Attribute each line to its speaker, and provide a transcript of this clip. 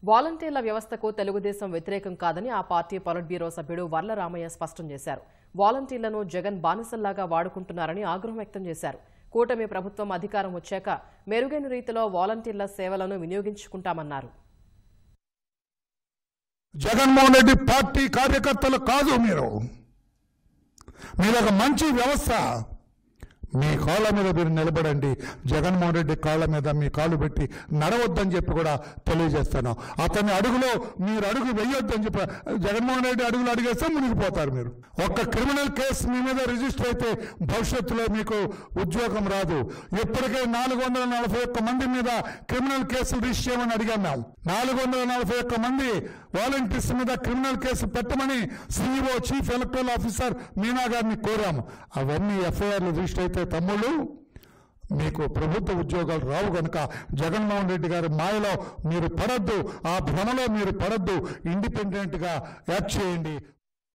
Speaker 1: వాలంటీర్ల వ్యవస్థకు తెలుగుదేశం వ్యతిరేకం కాదని ఆ పార్టీ పొలిట్ బ్యూరో సభ్యుడు వర్ల రామయ్య స్పష్టం చేశారు. వాలంటీర్లను జగన్ బానిసల్లాగా వాడుకుంటున్నారని ఆగ్రహం వ్యక్తం చేశారు. కూటమి ప్రభుత్వం అధికారం వచ్చాక మెరుగైన రీతిలో వాలంటీర్ల సేవలను వినియోగించుకుంటామన్నారు.
Speaker 2: జగన్మోహన్ రెడ్డి పార్టీ కార్యకర్తలు కాదు, మీరొక మంచి వ్యవస్థ. మీ కాళ్ళ మీద మీరు నిలబడండి. జగన్మోహన్ రెడ్డి కాళ్ళ మీద మీ కాళ్ళు పెట్టి నడవద్దని చెప్పి కూడా తెలియజేస్తాను. అతని అడుగులో మీరు అడుగు వేయొద్దని చెప్పి జగన్మోహన్ రెడ్డి అడుగులు అడిగేస్తే మునిగిపోతారు. మీరు ఒక్క క్రిమినల్ కేసు మీ మీద రిజిస్టర్ అయితే భవిష్యత్తులో మీకు ఉద్యోగం రాదు. ఇప్పటికే 441 మంది మీద క్రిమినల్ కేసులు రిజిస్టర్ చేయమని అడిగాం. 441 మంది వాలంటీర్స్ మీద క్రిమినల్ కేసు పెట్టమని CEO chief electoral officer Meena గారిని కోరాము. అవన్నీ ఎఫ్ఐఆర్లు రిజిస్టర్ అయితే తమ్ముళ్ళు మీకు ప్రభుత్వ ఉద్యోగాలు రావు. కనుక జగన్మోహన్ రెడ్డి గారి మాయలో మీరు పడద్దు, ఆ భ్రమలో మీరు పడద్దు. ఇండిపెండెంట్గా యాక్ట్ చేయండి.